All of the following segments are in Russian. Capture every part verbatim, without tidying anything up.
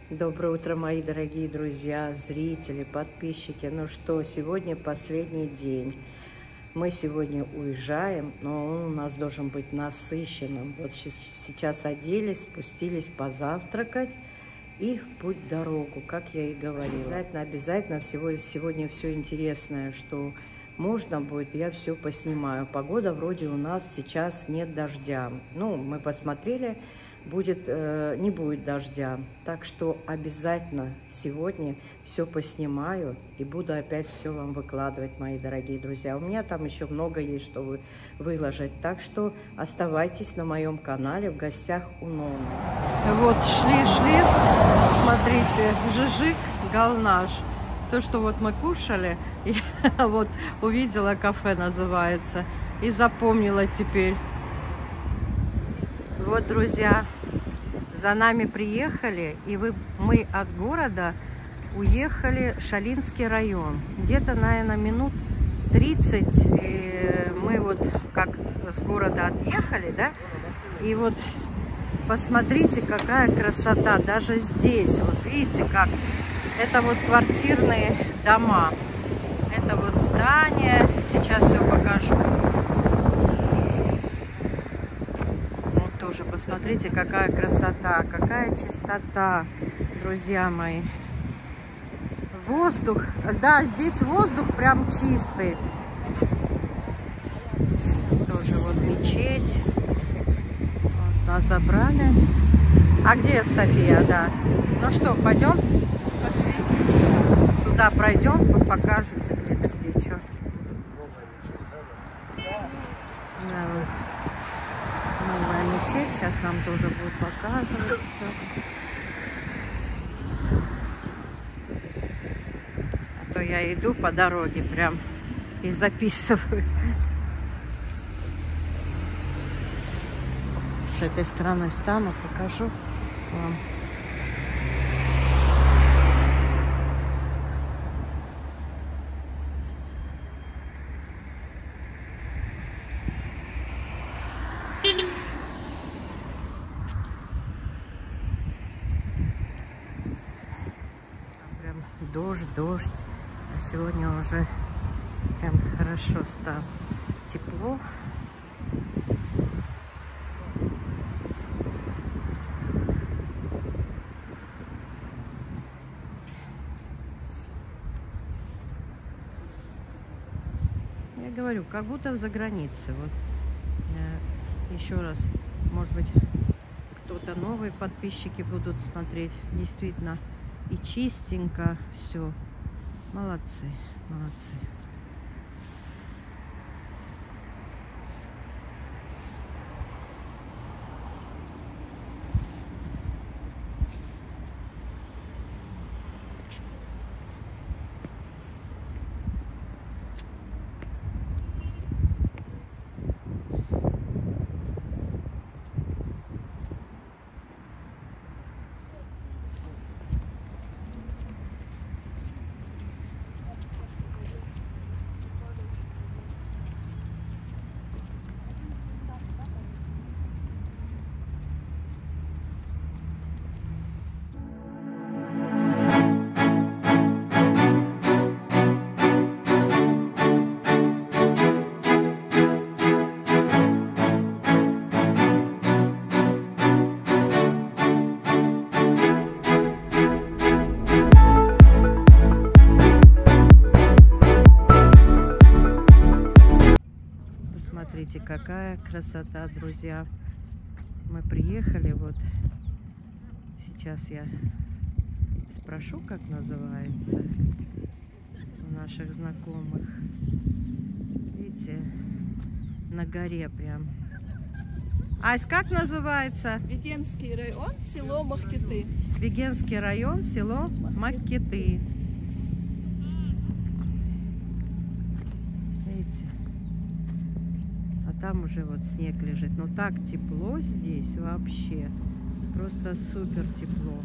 Доброе утро, мои дорогие друзья, зрители, подписчики. Ну что, сегодня последний день. Мы сегодня уезжаем, но он у нас должен быть насыщенным. Вот сейчас оделись, спустились позавтракать и в путь дорогу, как я и говорила. Обязательно, обязательно всего, сегодня все интересное, что можно будет, я все поснимаю. Погода вроде у нас сейчас нет дождя. Ну, мы посмотрели, будет, э, не будет дождя. Так что обязательно сегодня все поснимаю и буду опять все вам выкладывать, мои дорогие друзья. У меня там еще много есть, что вы выложить. Так что оставайтесь на моем канале в гостях у Ноны. Вот шли-шли, смотрите, Жижик, Галнаш. То, что вот мы кушали, я вот увидела, кафе называется, и запомнила теперь. Вот, друзья, за нами приехали, и вы, мы от города уехали в Шалинский район. Где-то, наверное, минут тридцать и мы вот как с города отъехали, да, и вот посмотрите, какая красота, даже здесь, вот видите, как, это вот квартирные дома, это вот здание, сейчас все покажу. Тоже посмотрите, какая красота, какая чистота, друзья мои. Воздух, да, здесь воздух прям чистый. Тоже вот мечеть. Вот, нас забрали. А где София, да? Ну что, пойдем? Туда пройдем, покажем, где-то где что. Да, вот. Новая мечеть, сейчас нам тоже будет показывать все. А то я иду по дороге прям и записываю. С этой стороны встану, покажу вам. Дождь, дождь. А сегодня уже прям хорошо стало. Тепло. Я говорю, как будто за границей. Вот еще раз, может быть, кто-то новые подписчики будут смотреть. Действительно. И чистенько все. Молодцы, молодцы. Смотрите, какая красота, друзья. Мы приехали, вот сейчас я спрошу, как называется у наших знакомых. Видите, на горе прям. Ась, как называется? Вигенский район, село Махкеты. Вигенский район, село Махкеты. Видите? Там уже вот снег лежит. Но так тепло здесь вообще. Просто супер тепло.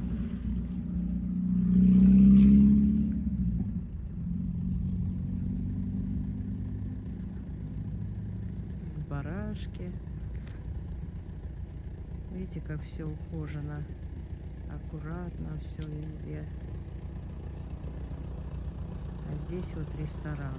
Барашки. Видите, как все ухожено. аккуратно все везде. А здесь вот ресторан.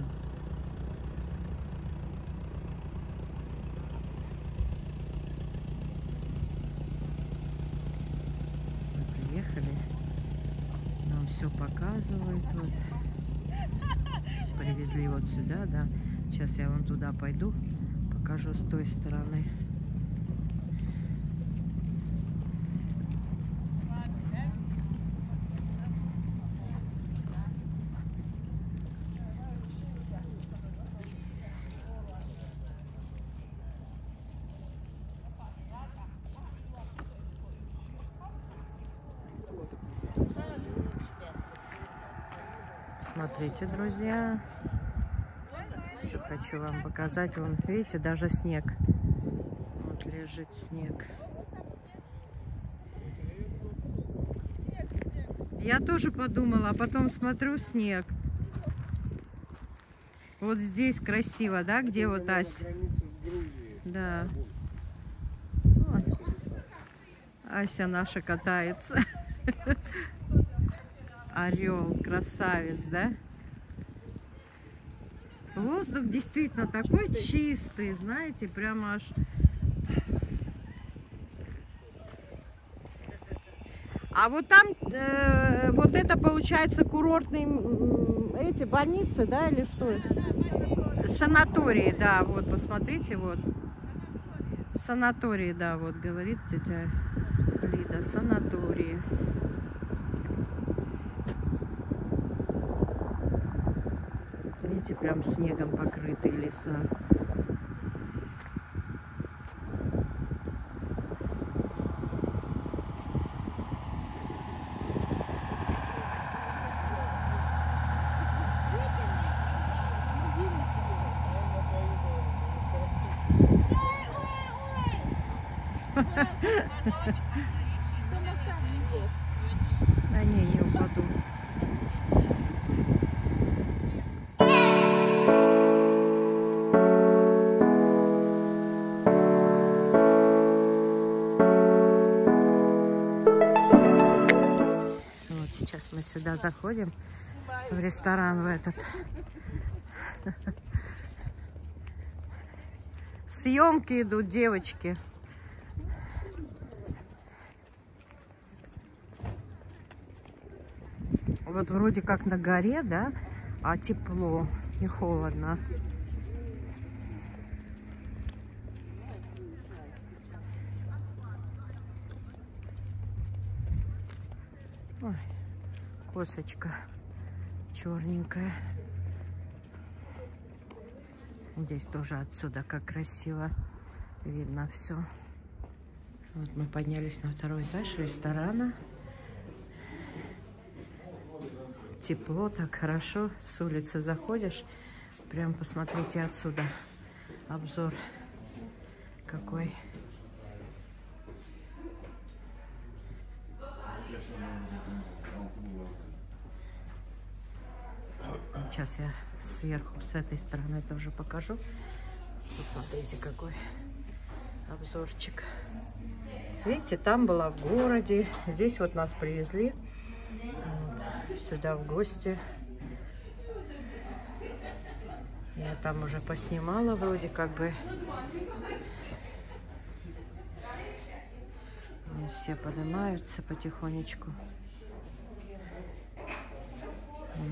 Мы приехали, нам все показывают. Вот. Привезли вот сюда, да. Сейчас я вон туда пойду, покажу с той стороны. Смотрите, друзья, все хочу вам показать. Вон, видите, даже снег. Вот лежит снег. Я тоже подумала, а потом смотрю снег. Вот здесь красиво, да, где это вот Ась? Да. Вот. Ася наша катается. Орел, красавец, да? Воздух действительно такой чистый, чистый, знаете, прямо аж. А вот там, э, вот это получается курортные эти больницы, да, или что это? Санатории, да, вот, посмотрите, вот. Санатории, да, вот, говорит тетя Лида, санатории. Видите, прям снегом покрытые леса. Да не, не упаду. Вот сейчас мы сюда заходим, в ресторан в этот. Съемки идут, девочки. Вот вроде как на горе, да, а тепло, не холодно. Ой, косочка черненькая. Здесь тоже отсюда как красиво видно все. Вот мы поднялись на второй этаж ресторана. Тепло, так хорошо. С улицы заходишь. Прям посмотрите отсюда. Обзор какой. Сейчас я сверху, с этой стороны тоже покажу. Посмотрите, какой обзорчик. Видите, там была в городе. Здесь вот нас привезли. Вот, сюда в гости. Я там уже поснимала вроде как бы. Все поднимаются потихонечку. Вот.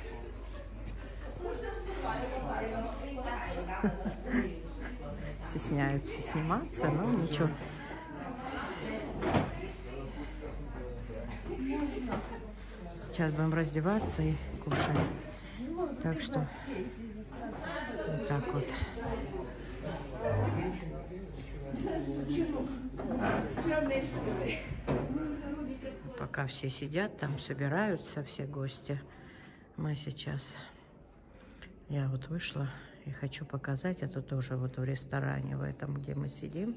Стесняются сниматься, но ничего. Сейчас будем раздеваться и кушать. Так что вот так вот. Пока все сидят, там собираются все гости. Мы сейчас... Я вот вышла и хочу показать. Это тоже вот в ресторане, в этом, где мы сидим.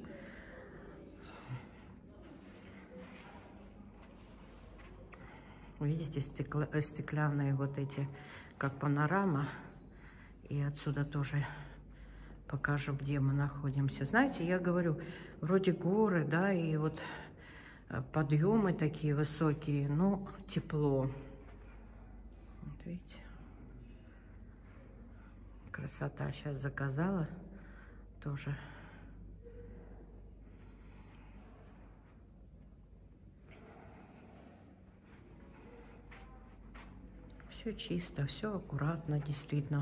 Видите, стекло, стеклянные вот эти, как панорама. И отсюда тоже покажу, где мы находимся. Знаете, я говорю, вроде горы, да, и вот подъемы такие высокие, но тепло. Вот видите, красота. Сейчас заказала тоже. Все чисто, все аккуратно, действительно.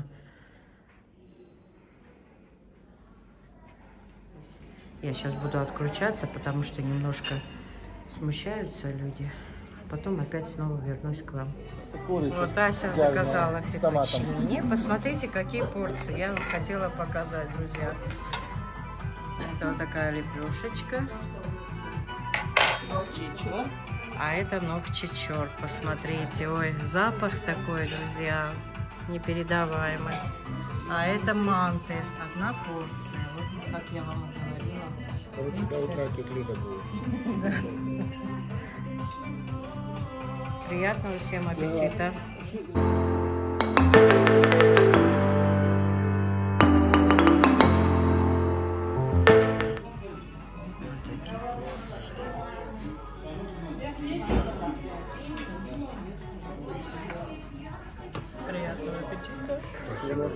Я сейчас буду отключаться, потому что немножко смущаются люди. Потом опять снова вернусь к вам. Курица. Вот Ася Жареная, заказала с томатом. фетучини. Посмотрите, какие порции. Я вам хотела показать, друзья. Это вот такая лепешечка. Новчичо. А это новчичор. Посмотрите. Ой, запах такой, друзья, непередаваемый. А это манты. Одна порция. Вот как я вам и говорила. Короче, до утра тетя Лида будет. Приятного всем аппетита. Приятного аппетита. Спасибо.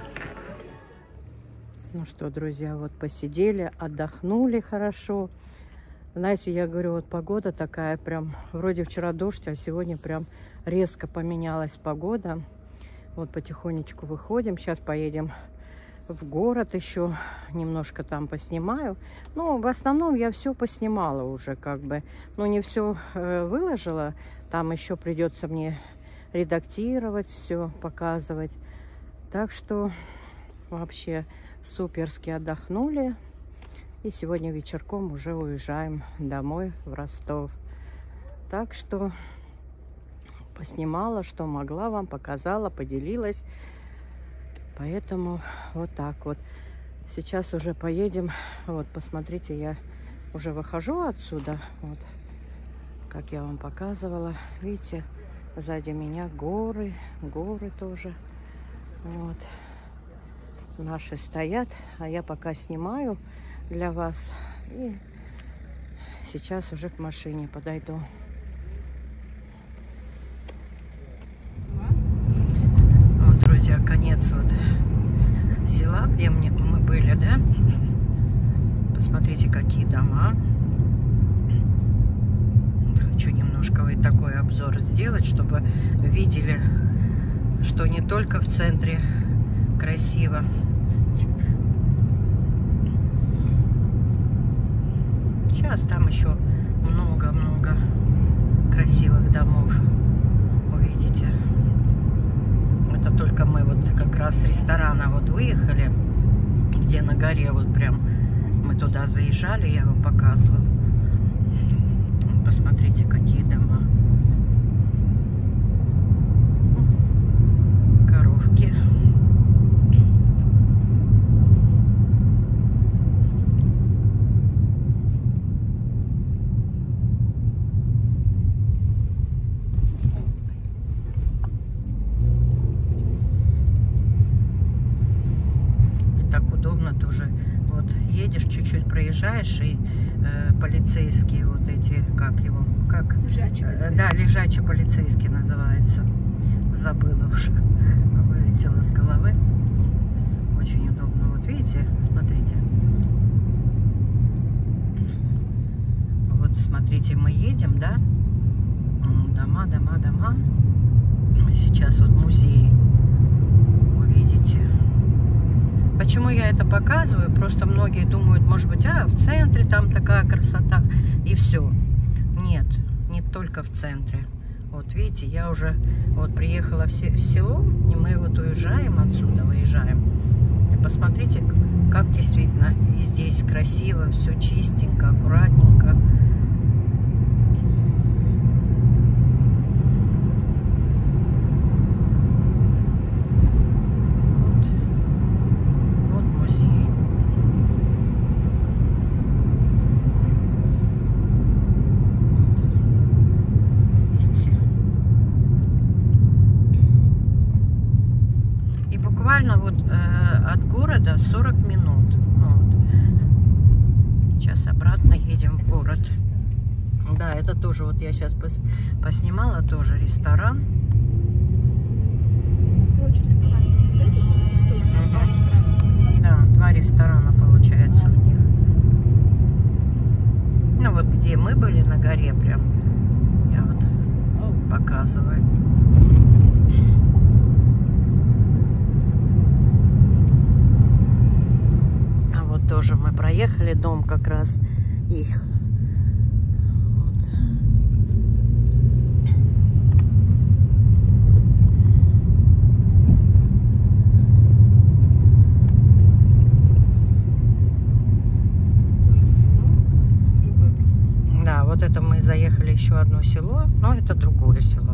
Ну что, друзья, вот посидели, отдохнули хорошо. Знаете, я говорю, вот погода такая прям, вроде вчера дождь, а сегодня прям резко поменялась погода. Вот потихонечку выходим. Сейчас поедем в город еще, немножко там поснимаю. Ну, в основном я все поснимала уже, как бы. Ну, не все э, выложила. Там еще придется мне редактировать все, показывать. Так что вообще суперски отдохнули. И сегодня вечерком уже уезжаем домой в Ростов. Так что поснимала, что могла, вам показала, поделилась. Поэтому вот так вот. Сейчас уже поедем. Вот, посмотрите, я уже выхожу отсюда. Вот, как я вам показывала. Видите, сзади меня горы, горы тоже. Вот. Наши стоят, а я пока снимаю для вас. И сейчас уже к машине подойду. Вот, друзья, конец вот села, где мне, мы были, да? Посмотрите, какие дома. Хочу немножко вот такой обзор сделать, чтобы видели, что не только в центре красиво. Сейчас там еще много-много красивых домов увидите. Это только мы вот как раз с ресторана вот выехали, где на горе вот прям мы туда заезжали, я вам показывала. Посмотрите, какие дома. Коровки. Тоже вот едешь, чуть-чуть проезжаешь, и э, полицейские вот эти, как его, как Лежачий э, да, лежачий полицейский называется, забыла уже, вылетела с головы. Очень удобно. Вот видите, смотрите, вот смотрите, мы едем, да, дома, дома, дома. Сейчас вот музей увидите. Почему я это показываю? Просто многие думают, может быть, а в центре там такая красота и все. Нет, не только в центре. Вот видите, я уже вот приехала в село, и мы вот уезжаем отсюда, выезжаем. И посмотрите, как действительно и здесь красиво, все чистенько, аккуратненько. Буквально вот э, от города сорок минут. Вот. Сейчас обратно едем в город. Да, это тоже, вот я сейчас пос, поснимала, тоже ресторан. Короче, ресторан с этой стороны, с той стороны, два ресторана. Да, два ресторана получается у них. Ну вот где мы были на горе, прям я вот показываю. А вот тоже мы проехали дом как раз их. Вот. Да, вот это мы заехали еще одно село, но это другое село.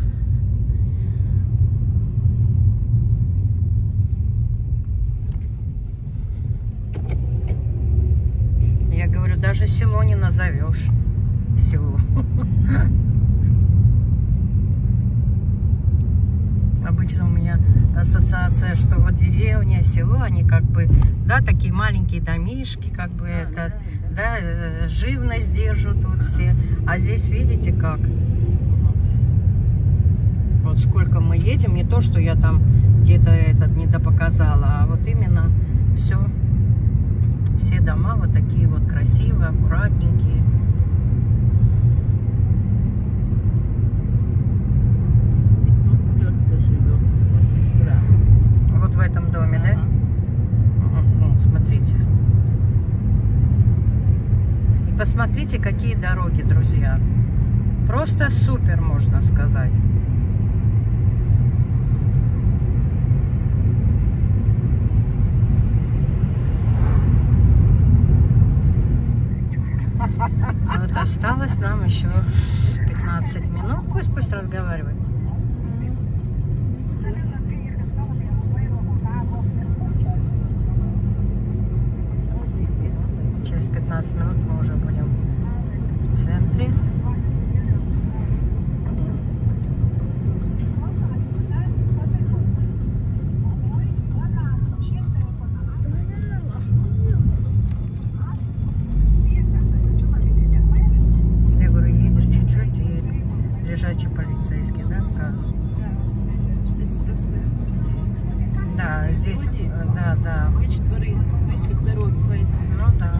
Я говорю, даже село не назовешь. Село. Обычно у меня ассоциация, что вот деревня, село, они как бы, да, такие маленькие домишки, как бы а, это, да, да, живность держат вот все. А здесь видите как? Вот. Вот сколько мы едем, не то, что я там где-то этот недопоказала, а вот именно все, все дома вот такие вот красивые, аккуратненькие. Вот в этом доме, ага. Да? Вот, смотрите. И посмотрите, какие дороги, друзья. Просто супер, можно сказать. Вот осталось нам еще пятнадцать минут. Пусть, пусть разговаривает. Через пятнадцать минут мы уже будем в центре. Я говорю, едешь чуть-чуть и лежачий полицейский, да, сразу? Здесь просто... Да, здесь, да, да. Значит, дворы, близко к дороге, поэтому... Ну да.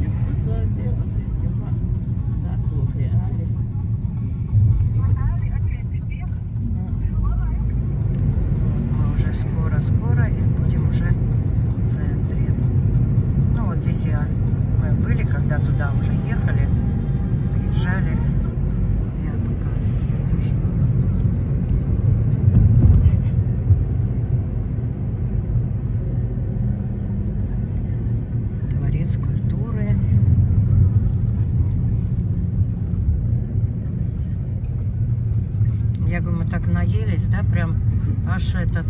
Мы уже скоро-скоро и будем уже в центре. Ну вот здесь я, мы были, когда туда уже ехали, заезжали. Я показываю тоже. Дворец культуры. Я говорю, мы так наелись, да, прям аж этот,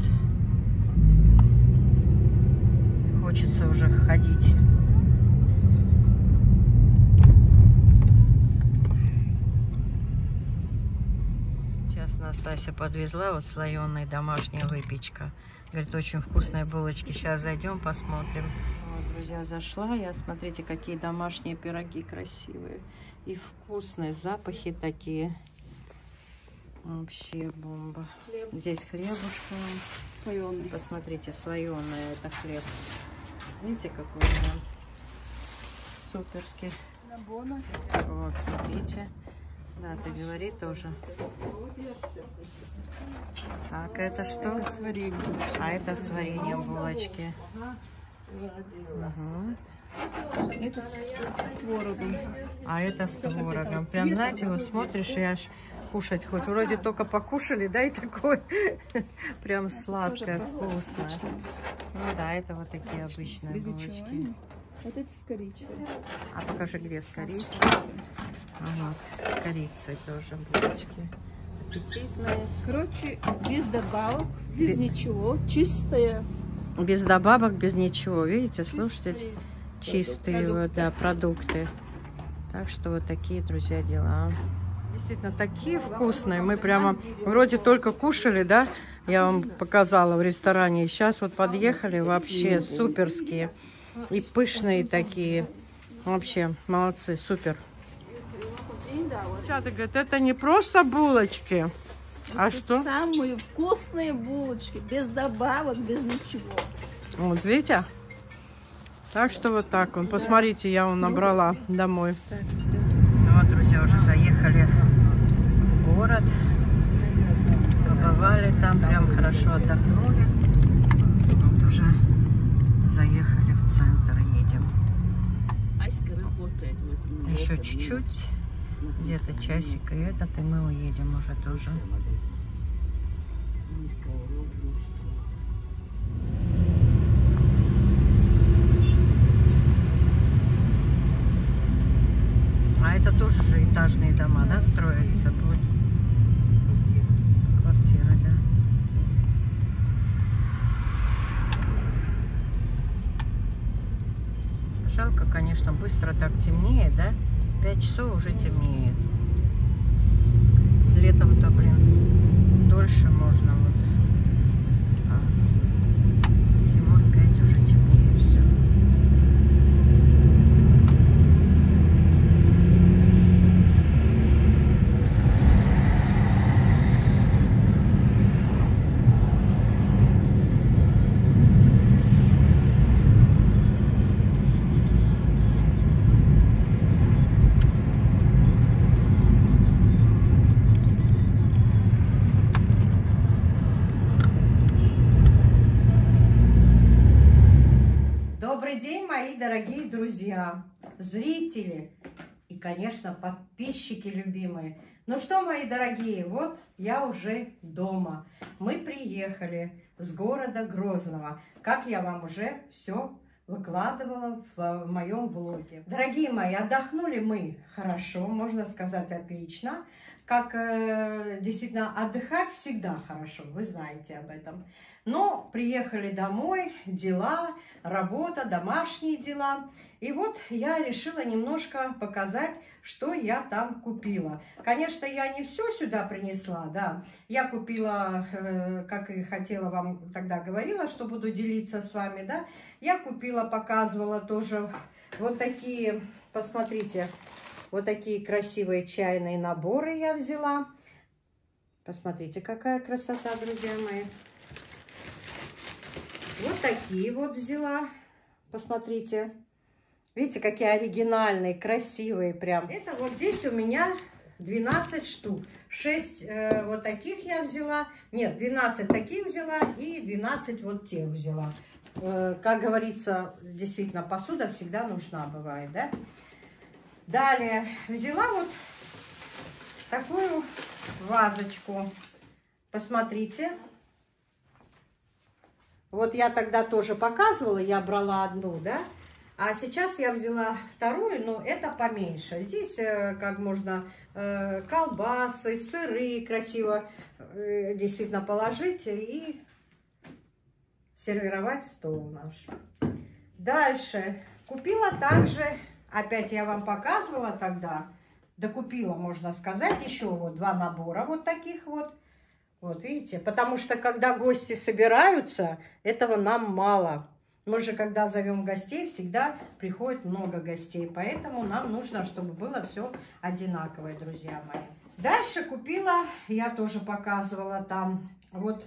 хочется уже ходить. Сейчас нас Ася подвезла, вот слоеная домашняя выпечка. Говорит, очень вкусные булочки. Сейчас зайдем, посмотрим. Вот, друзья, зашла я. Смотрите, какие домашние пироги красивые и вкусные, запахи такие. Вообще бомба. Хлеб. Здесь хлебушка. Слоеный. Посмотрите, слоеный это хлеб. Видите, какой он суперский. Вот, смотрите. Да, ты говори тоже. Так, это что? Это с вареньем. А это с вареньем булочки. Угу. Это с творогом. А это с творогом. Прям, знаете, вот смотришь и аж кушать хоть. Вроде только покушали, да, и такое прям сладкое, вкусное. Ну да, это вот такие обычные булочки. Вот это с корицей. А покажи, где с корицей. Ага, с корицей тоже булочки. Аппетитные. Короче, без добавок, без, без ничего, чистая. Без добавок, без ничего. Видите, слушайте, чистые продукты. Вот, да, продукты. Так что вот такие, друзья, дела. Действительно, такие вкусные. Мы прямо вроде только кушали, да? Я вам показала в ресторане. Сейчас вот подъехали, вообще суперские. И пышные такие. Вообще, молодцы, супер. Да, вот. Чата говорит, это не просто булочки, а Это что? самые вкусные булочки, без добавок, без ничего. Вот видите? Так что вот так вот. Посмотрите, я вам набрала домой. Ну вот, друзья, уже заехали в город. Побывали там, прям хорошо отдохнули. Вот уже заехали в центр, едем. Аська работает в этом. Еще чуть-чуть, где-то часик и этот, и мы уедем уже тоже. А это тоже же этажные дома, да, строятся? Вот. Квартиры, да. Жалко, конечно, быстро так темнеет, да? Пять часов уже темнеет. Летом-то, блин, дольше можно вот. А зимой пять уже темнеет все. Добрый день, мои дорогие друзья, зрители и, конечно, подписчики любимые. Ну что, мои дорогие, вот я уже дома. Мы приехали с города Грозного, как я вам уже все выкладывала в моем влоге. Дорогие мои, отдохнули мы хорошо, можно сказать, отлично. Как э, действительно отдыхать всегда хорошо, вы знаете об этом. Но приехали домой, дела, работа, домашние дела. И вот я решила немножко показать, что я там купила. Конечно, я не все сюда принесла, да. Я купила, э, как и хотела вам тогда говорила, что буду делиться с вами, да. Я купила, показывала тоже вот такие, посмотрите, вот такие красивые чайные наборы я взяла. Посмотрите, какая красота, друзья мои. Вот такие вот взяла. Посмотрите. Видите, какие оригинальные, красивые прям. Это вот здесь у меня двенадцать штук. шесть э, вот таких я взяла. Нет, двенадцать таких взяла и двенадцать вот тех взяла. Э, как говорится, действительно, посуда всегда нужна бывает, да? Далее взяла вот такую вазочку. Посмотрите. Вот я тогда тоже показывала, я брала одну, да? А сейчас я взяла вторую, но это поменьше. Здесь э, как можно э, колбасы, сыры красиво э, действительно положить и сервировать стол наш. Дальше купила также, опять я вам показывала тогда, докупила, можно сказать, еще вот два набора вот таких вот. Вот видите, потому что когда гости собираются, этого нам мало. Мы же, когда зовем гостей, всегда приходит много гостей. Поэтому нам нужно, чтобы было все одинаковое, друзья мои. Дальше купила, я тоже показывала там, вот,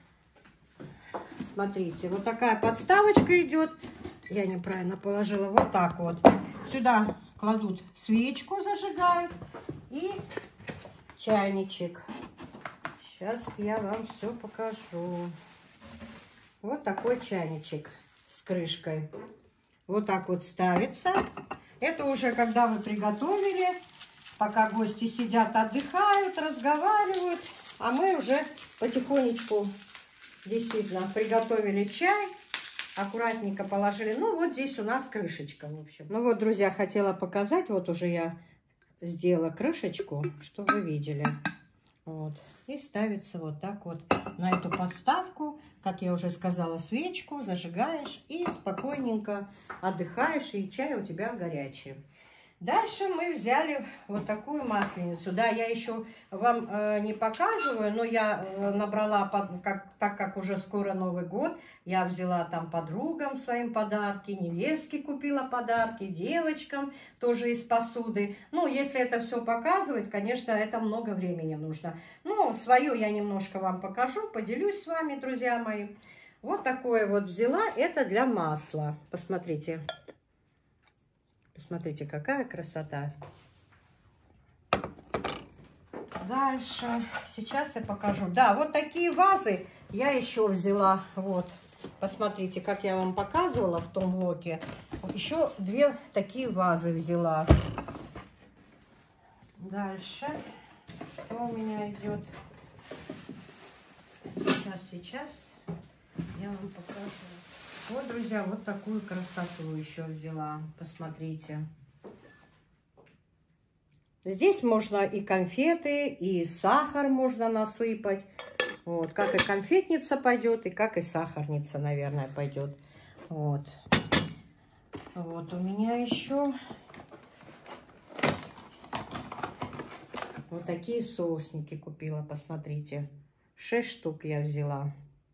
смотрите, вот такая подставочка идет. Я неправильно положила, вот так вот. Сюда кладут свечку, зажигают и чайничек. Сейчас я вам все покажу. Вот такой чайничек с крышкой. Вот так вот ставится. Это уже когда вы приготовили, пока гости сидят, отдыхают, разговаривают. А мы уже потихонечку действительно приготовили чай. Аккуратненько положили. Ну вот здесь у нас крышечка, в общем. Ну вот, друзья, хотела показать. Вот уже я сделала крышечку, чтобы вы видели. Вот. И ставится вот так вот на эту подставку, как я уже сказала, свечку зажигаешь и спокойненько отдыхаешь, и чай у тебя горячий. Дальше мы взяли вот такую масленицу. Да, я еще вам э, не показываю, но я э, набрала, под, как, так как уже скоро Новый год, я взяла там подругам своим подарки, невестке купила подарки, девочкам тоже из посуды. Ну, если это все показывать, конечно, это много времени нужно. Но свое я немножко вам покажу, поделюсь с вами, друзья мои. Вот такое вот взяла, это для масла. Посмотрите. Посмотрите, какая красота. Дальше. Сейчас я покажу. Да, вот такие вазы я еще взяла. Вот. Посмотрите, как я вам показывала в том блоке. Еще две такие вазы взяла. Дальше. Что у меня идет? Сейчас, сейчас. Я вам покажу. Вот, друзья, вот такую красоту еще взяла. Посмотрите. Здесь можно и конфеты, и сахар можно насыпать. Вот, как и конфетница пойдет, и как и сахарница, наверное, пойдет. Вот. Вот у меня еще вот такие соусники купила, посмотрите. Шесть штук я взяла.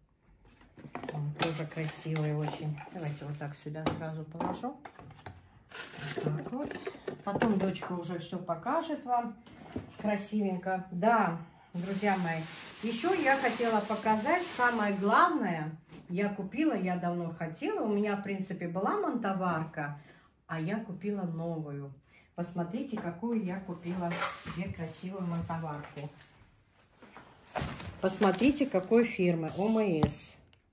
Тоже красивые очень. Давайте вот так сюда сразу положу. Вот так вот. Потом дочка уже все покажет вам красивенько. Да, друзья мои, еще я хотела показать самое главное. Я купила, я давно хотела. У меня, в принципе, была мантоварка, а я купила новую. Посмотрите, какую я купила себе красивую мантоварку. Посмотрите, какой фирмы. ОМС.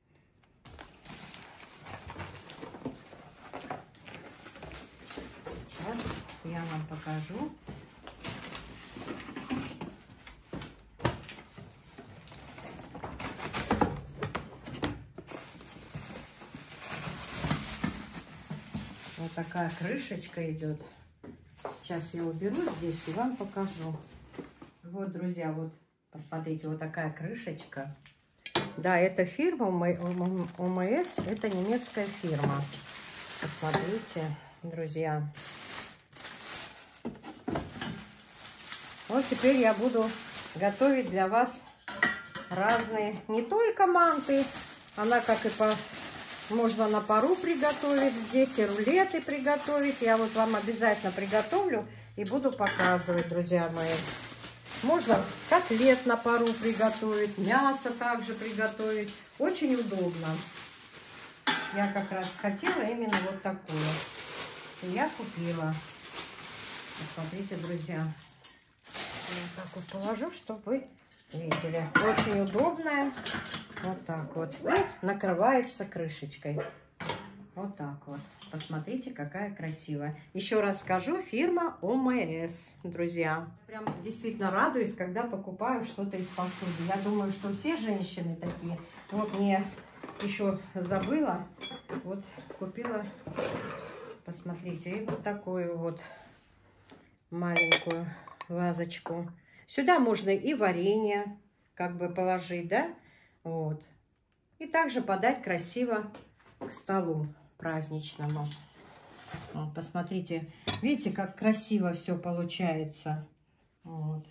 Я вам покажу. Вот такая крышечка идет. Сейчас я уберу здесь и вам покажу. Вот, друзья, вот посмотрите, вот такая крышечка. Да, это фирма ОМС, это немецкая фирма. Посмотрите, друзья. Вот теперь я буду готовить для вас разные, не только манты, она как и по, можно на пару приготовить, здесь и рулеты приготовить. Я вот вам обязательно приготовлю и буду показывать, друзья мои. Можно котлет на пару приготовить, мясо также приготовить. Очень удобно. Я как раз хотела именно вот такую. И я купила. Посмотрите, друзья. Я так вот положу, чтобы вы видели. Очень удобная. Вот так вот. И накрывается крышечкой. Вот так вот. Посмотрите, какая красивая. Еще раз скажу, фирма ОМС, друзья. Прям действительно радуюсь, когда покупаю что-то из посуды. Я думаю, что все женщины такие. Вот мне еще забыла. Вот купила, посмотрите, и вот такую вот маленькую вазочку. Сюда можно и варенье как бы положить, да? Вот. И также подать красиво к столу праздничному. Вот, посмотрите, видите, как красиво все получается. Вот.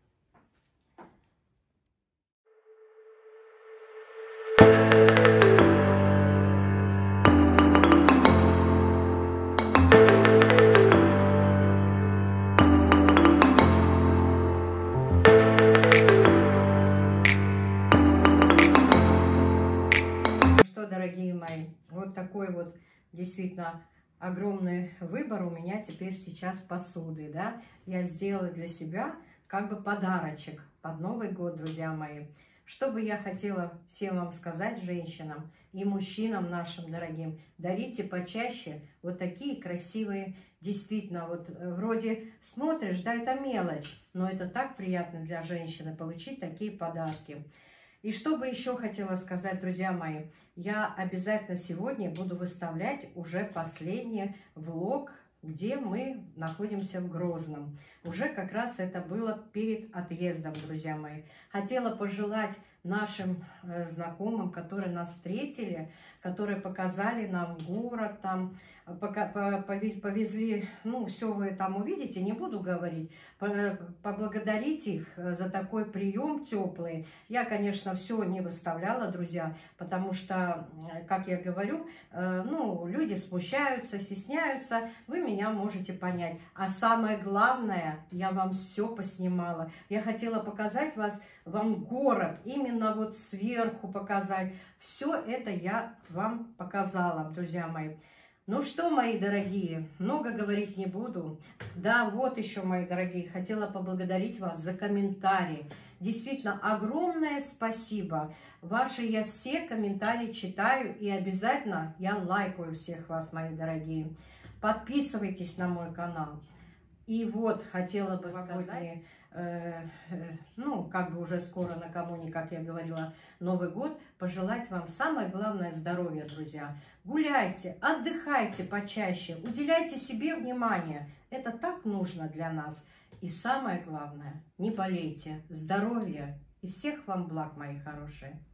Дорогие мои, вот такой вот действительно огромный выбор у меня теперь сейчас посуды, да. Я сделала для себя как бы подарочек под Новый год, друзья мои. Что бы я хотела всем вам сказать, женщинам и мужчинам нашим дорогим: дарите почаще вот такие красивые, действительно, вот вроде смотришь, да, это мелочь, но это так приятно для женщины получить такие подарки. И что бы еще хотела сказать, друзья мои, я обязательно сегодня буду выставлять уже последний влог, где мы находимся в Грозном. Уже как раз это было перед отъездом, друзья мои. Хотела пожелать нашим э, знакомым, которые нас встретили, которые показали нам город, там, пока, по, повезли, ну, все вы там увидите, не буду говорить, поблагодарить их за такой прием теплый. Я, конечно, все не выставляла, друзья, потому что, как я говорю, э, ну, люди смущаются, стесняются, вы меня можете понять. А самое главное, я вам все поснимала. Я хотела показать вас, вам город, именно вот сверху показать. Все это я вам показала, друзья мои. Ну что, мои дорогие, много говорить не буду. Да, вот еще, мои дорогие, хотела поблагодарить вас за комментарии. Действительно, огромное спасибо. Ваши я все комментарии читаю и обязательно я лайкаю всех вас, мои дорогие. Подписывайтесь на мой канал. И вот, хотела бы сказать, э, э, ну, как бы уже скоро накануне, как я говорила, Новый год, пожелать вам самое главное здоровья, друзья. Гуляйте, отдыхайте почаще, уделяйте себе внимание. Это так нужно для нас. И самое главное, не болейте. Здоровья и всех вам благ, мои хорошие.